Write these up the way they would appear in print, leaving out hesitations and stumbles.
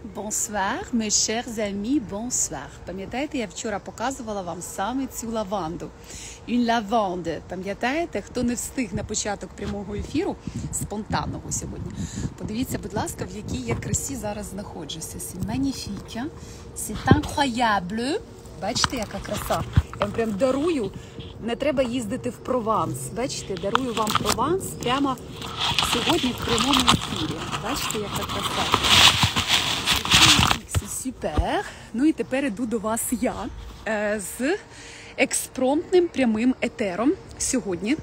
Bonsoir, mes chers amis, bonsoir. Пам'ятаєте, я вчора показувала вам саме цю лаванду. Une lavande. Пам'ятаєте, хто не встиг на початок прямого ефіру, спонтанного сьогодні, подивіться, будь ласка, в якій я красі зараз знаходжуся. C'est magnifique, c'est incroyable. Бачите, яка краса? Я вам прям дарую, не треба їздити в Прованс. Бачите, дарую вам Прованс прямо сьогодні в прямому ефірі. Бачите, яка краса? Супер. Ну і тепер іду до вас я з експромтним прямим етером. Сьогодні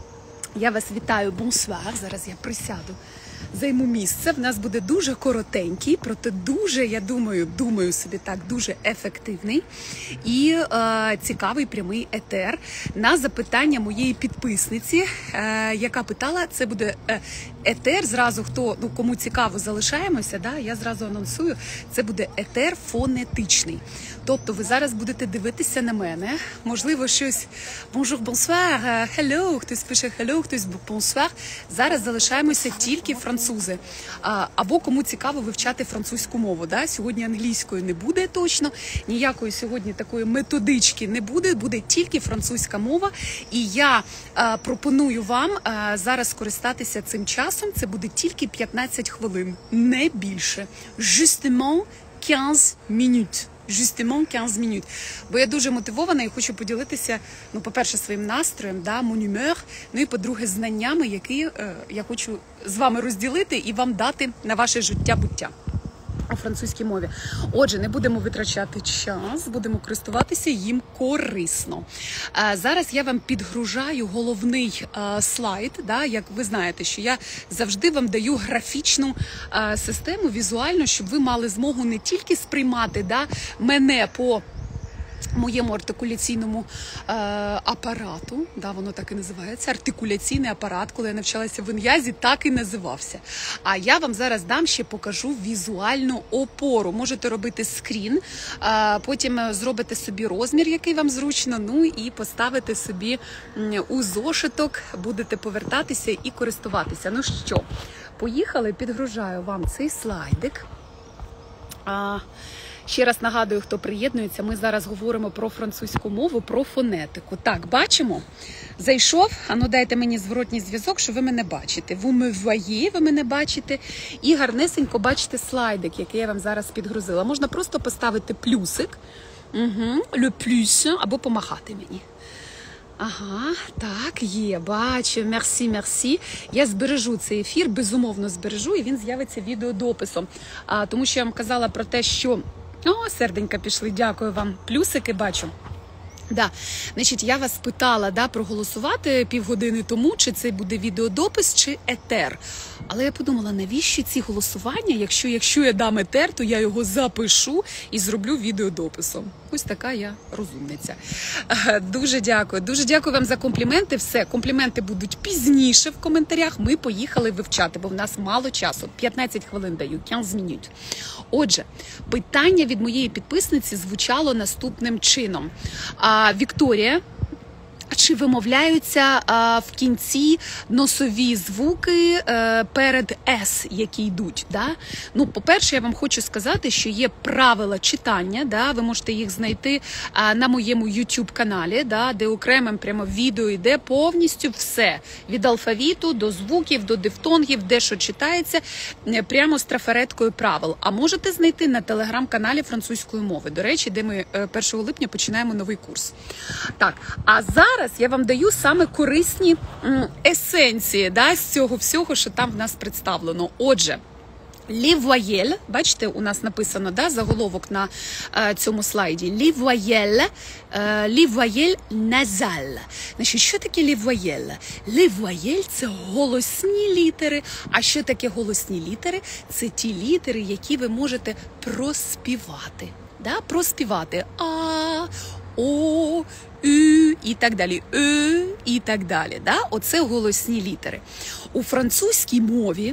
я вас вітаю, бонсуар. Зараз я присяду, займу місце. В нас буде дуже коротенький, проте дуже, я думаю собі так, дуже ефективний і цікавий прямий етер на запитання моєї підписниці, яка питала, це буде етер, зразу кому цікаво, залишаємося, да? Я зразу анонсую, це буде етер фонетичний. Тобто ви зараз будете дивитися на мене, можливо, щось bonjour, bonsoir, hello, хтось пише hello, хтось bonsoir. Зараз залишаємося тільки французи. Або кому цікаво вивчати французьку мову. Да? Сьогодні англійської не буде точно, ніякої сьогодні такої методички не буде, буде тільки французька мова. І я пропоную вам зараз скористатися цим часом, це буде тільки 15 хвилин, не більше. Justement 15 minutes. Justement 15 minutes. Бо я дуже мотивована і хочу поділитися, ну, по-перше, своїм настроєм, да, mon humeur, ну і, по-друге, знаннями, які я хочу з вами розділити і вам дати на ваше життя-буття у французькій мові. Отже, не будемо витрачати час, будемо користуватися їм корисно. Зараз я вам підгружаю головний слайд, да, як ви знаєте, що я завжди вам даю графічну систему візуально, щоб ви мали змогу не тільки сприймати, да, мене по моєму артикуляційному апарату, да, воно так і називається, артикуляційний апарат, коли я навчалася в Ін'язі, так і називався. А я вам зараз ще покажу візуальну опору. Можете робити скрін, потім зробите собі розмір, який вам зручно, ну і поставите собі у зошиток, будете повертатися і користуватися. Ну що, поїхали, підгружаю вам цей слайдик. Ще раз нагадую, хто приєднується, ми зараз говоримо про французьку мову, про фонетику. Так, бачимо? Зайшов, ану дайте мені зворотній зв'язок, що ви мене бачите. Ви мене бачите і гарнесенько бачите слайдик, який я вам зараз підгрузила. Можна просто поставити плюсик, le plus, або помахати мені. Ага, так, є, бачу, мерсі. Я збережу цей ефір, безумовно збережу, і він з'явиться відеодописом. Тому що я вам казала про те, що... О, серденька пішли, дякую вам, плюсики бачу. Да. Значить, я вас питала, да, проголосувати півгодини тому, чи це буде відеодопис, чи етер. Але я подумала, навіщо ці голосування, якщо я дам етер, то я його запишу і зроблю відеодописом. Ось така я розумниця. Дуже дякую вам за компліменти. Все, компліменти будуть пізніше в коментарях. Ми поїхали вивчати, бо в нас мало часу. 15 хвилин даю, 15 минут. Отже, питання від моєї підписниці звучало наступним чином. Вікторія, чи вимовляються в кінці носові звуки перед «с», які йдуть? Да? Ну, по-перше, я вам хочу сказати, що є правила читання, да? Ви можете їх знайти на моєму YouTube-каналі, да? Де окремим прямо відео йде повністю все. Від алфавіту до звуків, до дифтонгів, де що читається, прямо з трафареткою правил. А можете знайти на телеграм-каналі французької мови. До речі, де ми 1 липня починаємо новий курс. Так, а зараз я вам даю саме корисні есенції, да, з цього всього, що там в нас представлено. Отже, les voyelles, бачите, у нас написано, да, заголовок на цьому слайді. Les voyelles nasales. Значить, що таке les voyelles? Les voyelles – це голосні літери. А що таке голосні літери? Це ті літери, які ви можете проспівати. Да? Проспівати А, О, Ю і так далі. І так далі. Да? Оце голосні літери. У французькій мові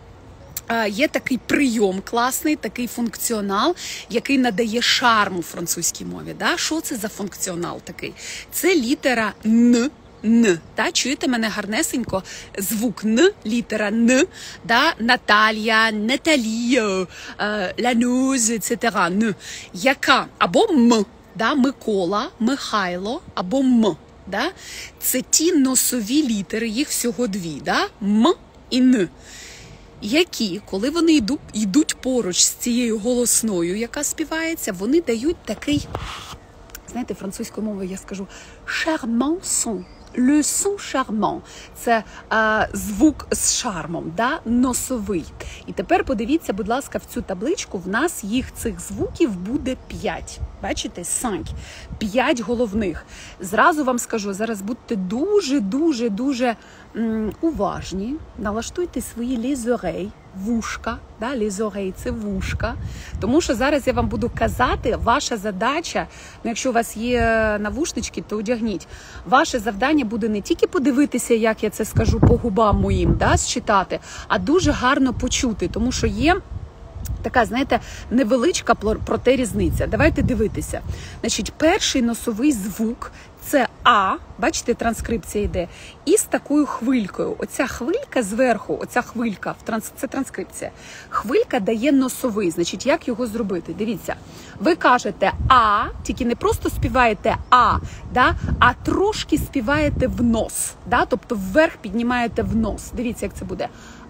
є такий прийом класний, такий функціонал, який надає шарму французькій мові. Да? Що це за функціонал такий? Це літера Н, Н. Да? Чуєте мене гарнесенько? Звук Н, літера Н, да? Наталія, Наталія, Лануз, etc. Н. Яка? Або М, да? Микола, Михайло, або М. Да? Це ті носові літери, їх всього дві, да? М і Н. Які, коли вони йдуть поруч з цією голосною, яка співається, вони дають такий, знаєте, французькою мовою я скажу charmant son. Le son charmant. Це звук з шармом, да? Носовий. І тепер подивіться, будь ласка, в цю табличку. В нас їх цих звуків буде 5. Бачите? 5 головних. Зразу вам скажу, зараз будьте дуже уважні. Налаштуйте свої les oreilles, вушка. Да? Les oreilles – це вушка. Тому що зараз я вам буду казати, ваша задача, ну, якщо у вас є навушнички, то одягніть. Ваше завдання буде не тільки подивитися, як я це скажу по губам моїм, да, считати, а дуже гарно почути, тому що є така, знаєте, невеличка, проте різниця. Давайте дивитися. Значить, перший носовий звук – це А, бачите, транскрипція йде, і з такою хвилькою. Оця хвилька зверху, оця хвилька, це транскрипція. Хвилька дає носовий, значить, як його зробити? Дивіться, ви кажете А, тільки не просто співаєте А, да, а трошки співаєте в нос, да, тобто вверх піднімаєте в нос. Дивіться, як це буде.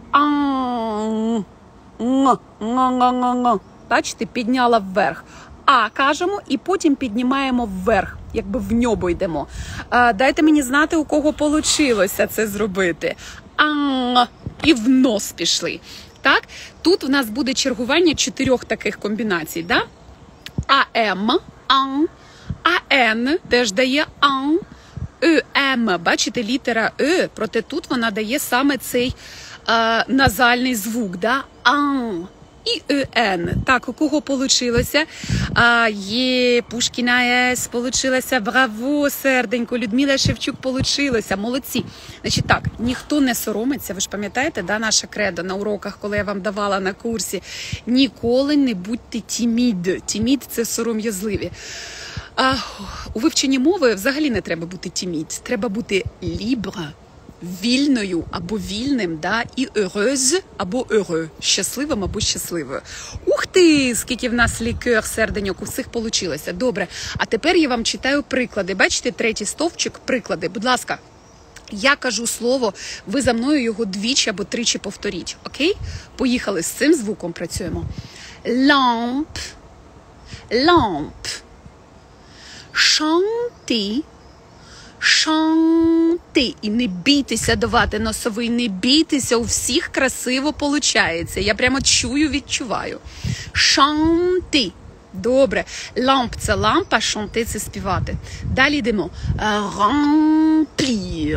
Бачите, підняла вверх. А кажемо і потім піднімаємо вверх, якби в небо йдемо. Дайте мені знати, у кого вийшло це зробити. І в нос пішли. Так? Тут в нас буде чергування 4 таких комбінацій. Да? АМ, ан, АН теж дає ан, ЕМ. Бачите, літера Е, проте тут вона дає саме цей назальний звук. Да? Ан. І ЕН. Так, у кого получилося? Пушкіна С получилося. Браво, серденько. Людмила Шевчук получилося. Молодці. Значить так, ніхто не соромиться. Ви ж пам'ятаєте, да, наше кредо на уроках, коли я вам давала на курсі? Ніколи не будьте тімід. Тімід – це сором'язливі. У вивченні мови взагалі не треба бути тімід. Треба бути лібра. Вільною або вільним, да, і heureuse або heureux, щасливим або щасливою. Ух ти, скільки в нас лікер, серденьок, у всіх получилося. Добре, а тепер я вам читаю приклади. Бачите, 3-й стовпчик, приклади. Будь ласка, я кажу слово, ви за мною його 2 або 3 повторіть, окей? Поїхали, з цим звуком працюємо. Lampe, lampe, chanter, шанти. І не бійтеся давати носовий, не бійтеся, у всіх красиво получається. Я прямо чую, відчуваю. Шанти. Добре. Ламп – це лампа, шанти – це співати. Далі йдемо. Рамплір.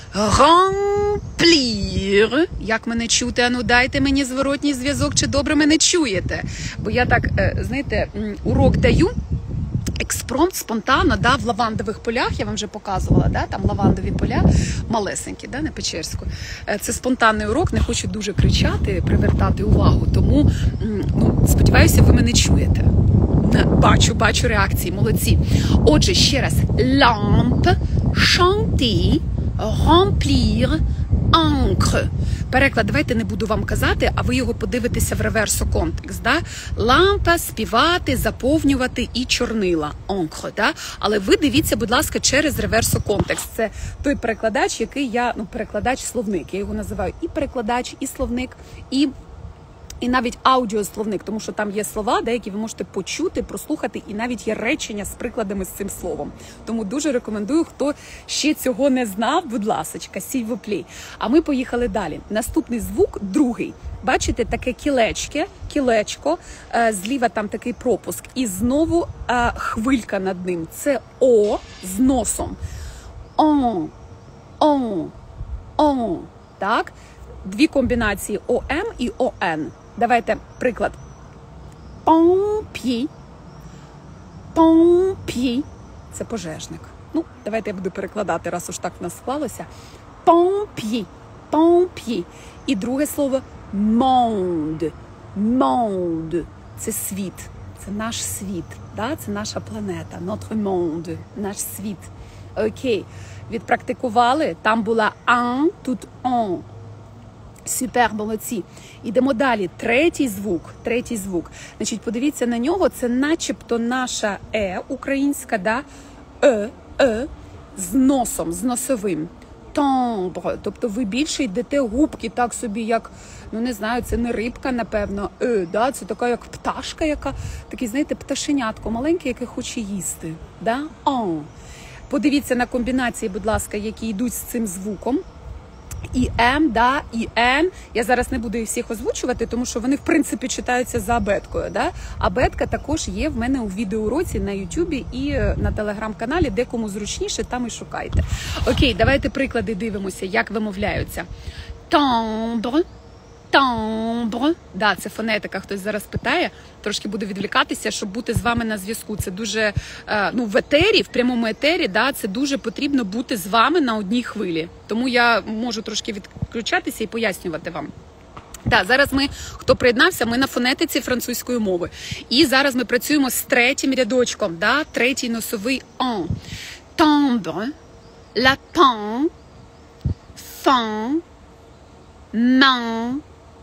Рамплір. Як мене чути? Ану, дайте мені зворотній зв'язок, чи добре мене чуєте? Бо я так, знаєте, урок даю, експромт, спонтанно, да, в лавандових полях, я вам вже показувала, да, там лавандові поля, малесенькі, да, на Печерську. Це спонтанний урок, не хочу дуже кричати, привертати увагу, тому, ну, сподіваюся, ви мене чуєте. Бачу реакції, молодці. Отже, ще раз. Lampe, chanter, remplir, encre. Переклад, давайте не буду вам казати, а ви його подивитеся в реверсо контекст. Да? Лампа, співати, заповнювати і чорнила. Encre, да? Але ви дивіться, будь ласка, через реверсо контекст. Це той перекладач, який я, перекладач-словник. Я його називаю і перекладач, і словник, і навіть аудіословник, тому що там є слова, деякі ви можете почути, прослухати, і навіть є речення з прикладами з цим словом. Тому дуже рекомендую, хто ще цього не знав, будь ласочка, s'il vous plaît. А ми поїхали далі. Наступний звук, другий. Бачите, таке кілечко, зліва там такий пропуск. І знову хвилька над ним. Це О з носом. Он. Так? 2 комбінації ОМ і ОН. Давайте приклад. Помпі. Це пожежник. Ну, давайте я буду перекладати, раз уж так в нас склалося. Помпі. І друге слово monde. Це світ. Це наш світ. Да? Це наша планета. Notre monde. Наш світ. Окей. Відпрактикували. Там була un, тут on. Супер, молодці. Ідемо далі. Третій звук. Значить, подивіться на нього, це начебто наша українська, да? З носом, з носовим. Томбр, тобто ви більше йдете губки так собі, як, ну не знаю, це не рибка, напевно, да? Це така як пташка, яка, такий, знаєте, пташенятко маленьке, яке хоче їсти. Да? Подивіться на комбінації, будь ласка, які йдуть з цим звуком. І М, да, і Н. Я зараз не буду їх всіх озвучувати, тому що вони, в принципі, читаються за абеткою. Да? Абетка також є в мене у відеоуроці на Ютубі і на Телеграм-каналі, де кому зручніше, там і шукайте. Окей, давайте приклади дивимося, як вимовляються. Томбр. Томбр. Да, це фонетика, хтось зараз питає. Трошки буду відвлікатися, щоб бути з вами на зв'язку. Це дуже, ну, в етері, в прямому етері, да, це дуже потрібно бути з вами на одній хвилі. Тому я можу трошки відключатися і пояснювати вам. Да, зараз ми, хто приєднався, ми на фонетиці французької мови. І зараз ми працюємо з третім рядочком, да, третій носовий «on». Tombre, lapin, fin, main,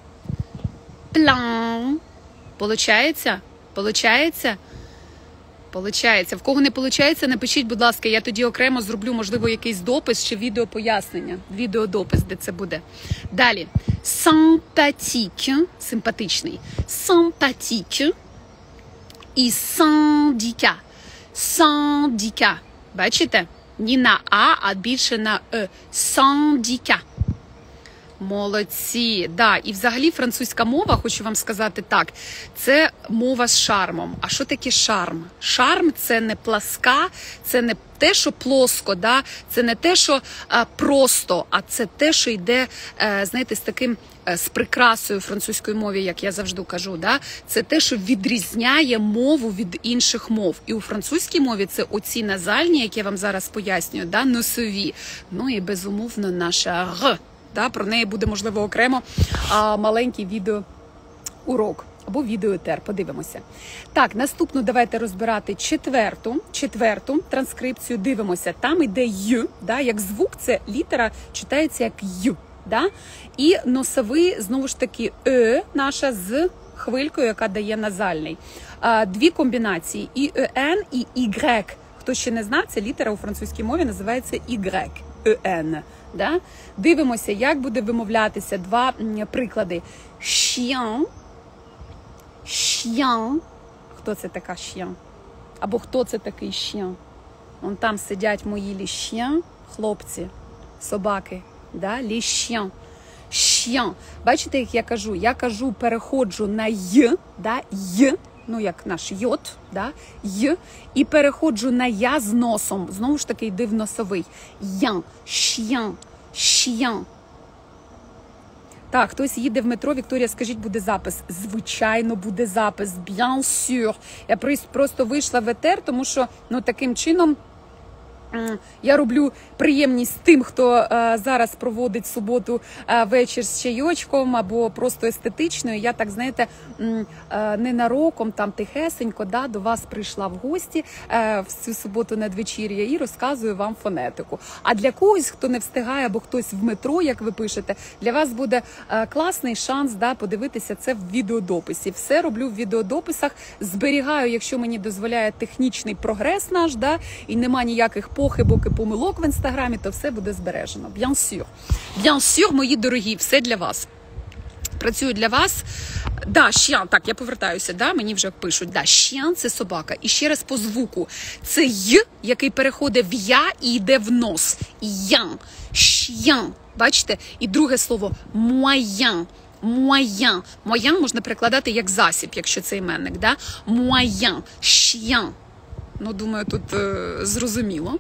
план. Получається? Получається? Получається. В кого не получається, напишіть, будь ласка, я тоді окремо зроблю, можливо, якийсь допис чи відеопояснення. Відеодопис, де це буде. Далі. Sympathique. Симпатичний. Sympathique. І syndicat. Syndicat. Бачите? Не на А, а більше на Е. Syndicat. Молодці, да, і взагалі французька мова, хочу вам сказати так, це мова з шармом. А що таке шарм? Шарм – це не пласка, це не те, що плоско, да? Це не те, що просто, а це те, що йде, знаєте, з таким, з прикрасою французької мові, як я завжди кажу, да? Це те, що відрізняє мову від інших мов. І у французькій мові це оці назальні, які я вам зараз пояснюю, да? Носові. Ну і безумовно наша «р». Да, про неї буде, можливо, окремо маленький відеоурок або відеоетер. Подивимося. Так, наступну давайте розбирати четверту транскрипцію. Дивимося. Там йде «й», да, як звук, це літера читається як «й». Да? І носовий, знову ж таки, «е» наша з хвилькою, яка дає назальний. Дві комбінації – і «ен», і «y». Хто ще не знав, ця літера у французькій мові називається «y». «ен». Да? Дивимося, як буде вимовлятися. Два приклади. Chien. Chien. Хто це така chien? Або хто це такий chien? Вон там сидять мої les chiens, хлопці, собаки. Да? Les chiens. Chien. Бачите, як я кажу? Я кажу, переходжу на «й», да? «й». Ну, як наш йод, да? «й», і переходжу на «я» з носом. Знову ж таки, йди в носовий. «Ян», «ш'ян», «ш'ян». Так, хтось їде в метро. Вікторія, скажіть, буде запис? Звичайно, буде запис. Bien sûr. Я просто вийшла в етер, тому що, ну, таким чином я роблю приємність тим, хто зараз проводить суботу вечір з чайочком або просто естетичною. Я так, знаєте, ненароком, там тихесенько, да, до вас прийшла в гості в цю суботу надвечір'я і розказую вам фонетику. А для когось, хто не встигає, або хтось в метро, як ви пишете, для вас буде класний шанс, да, подивитися це в відеодописі. Все роблю в відеодописах, зберігаю, якщо мені дозволяє технічний прогрес наш, да, і нема ніяких похибок і помилок в інстаграмі, то все буде збережено. Bien sûr. Bien sûr, мої дорогі, все для вас. Працюю для вас. Да, chien, так, я повертаюся, да, мені вже пишуть. Да, chien – це собака. І ще раз по звуку. Це «й», який переходить в «я» і йде в нос. Ян, chien. Бачите? І друге слово moyen. Moyen. Moyen можна перекладати як засіб, якщо це іменник, да? Moyen. Chien. Ну, думаю, тут зрозуміло.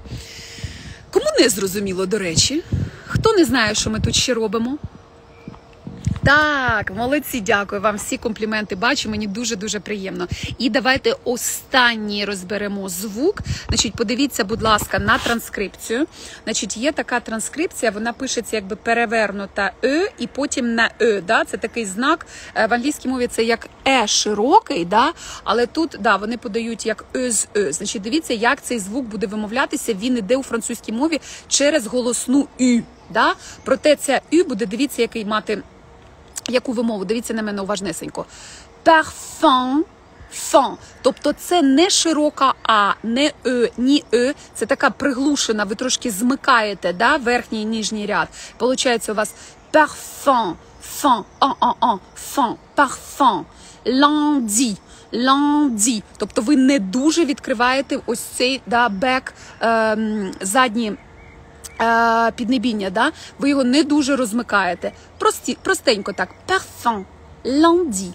Кому не зрозуміло, до речі? Хто не знає, що ми тут ще робимо? Так, молодці, дякую вам. Всі компліменти бачу, мені дуже-дуже приємно. І давайте останній розберемо звук. Значить, подивіться, будь ласка, на транскрипцію. Значить, є така транскрипція, вона пишеться якби перевернута «е» і потім на «е». Да? Це такий знак, в англійській мові це як «е» широкий, да? Але тут да, вони подають як «е» з «е». Значить, дивіться, як цей звук буде вимовлятися, він іде у французькій мові через голосну «ю». Да? Проте ця «ю» буде, дивіться, який мати... Яку вимову? Дивіться на мене уважнесенько. Parfum, фан. Тобто це не широка А, не Е, ні Е. Це така приглушена, ви трошки змикаєте, да, верхній і нижній ряд. Получається у вас parfum, фан, фан, parfum, lundi, lundi. Тобто ви не дуже відкриваєте ось цей, да, бек, задні піднебіння, да? Ви його не дуже розмикаєте. Простенько так. Parfum, lundi.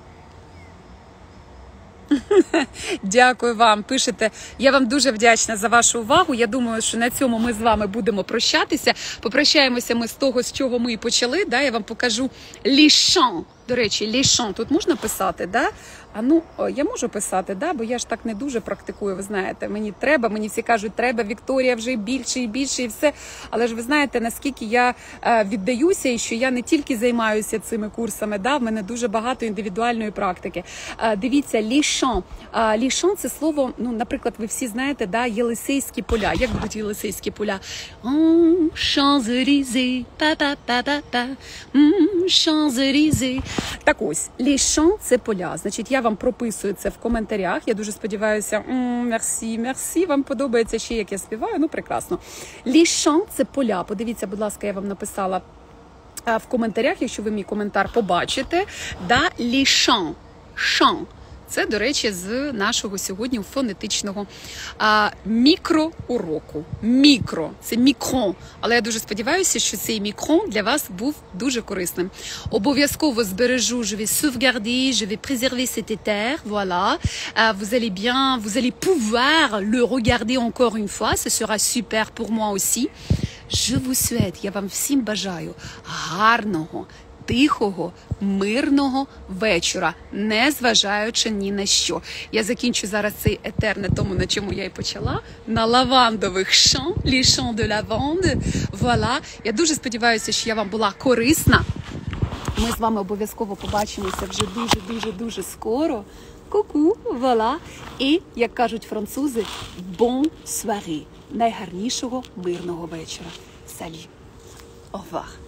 Дякую вам, пишете. Я вам дуже вдячна за вашу увагу. Я думаю, що на цьому ми з вами будемо прощатися. Попрощаємося ми з того, з чого ми і почали. Да? Я вам покажу les champs. До речі, les champs тут можна писати, да? А ну, я можу писати, да? Бо я ж так не дуже практикую, ви знаєте. Мені всі кажуть, треба, Вікторія, вже більше і більше, і все. Але ж ви знаєте, наскільки я віддаюся, і що я не тільки займаюся цими курсами, да? В мене дуже багато індивідуальної практики. Дивіться, les champs. Les champs – це слово, ну, наприклад, ви всі знаєте, да? Єлисейські поля. Як будуть Єлисейські поля? Champs-Élysées, па-па-па-па-па, Champs-Élysées. Так ось, les champs – це поля. Значить, я вам прописую це в коментарях. Я дуже сподіваюся, мерсі, вам подобається ще, як я співаю. Ну, прекрасно. Les champs – це поля. Подивіться, будь ласка, я вам написала в коментарях, якщо ви мій коментар побачите. Да, les champs. Champs. Це, до речі, з нашого сьогодні фонетичного мікроуроку. Мікро – це мікрон. Але я дуже сподіваюся, що цей мікрон для вас був дуже корисним. Обов'язково збережу, je vais sauvegarder, je vais préserver cet éther, voilà. Vous allez bien, vous allez pouvoir le regarder encore une fois, ce sera super pour moi aussi. Je vous souhaite, я вам всім бажаю гарного, тихого, мирного вечора, не зважаючи ні на що. Я закінчу зараз цей етер на тому, на чому я і почала, на лавандових champs, les champs de lavande. Voilà. Я дуже сподіваюся, що я вам була корисна. Ми з вами обов'язково побачимося вже дуже скоро. Ку-ку, voilà. І, як кажуть французи, bon soirée. Найгарнішого мирного вечора. Salut. Au revoir.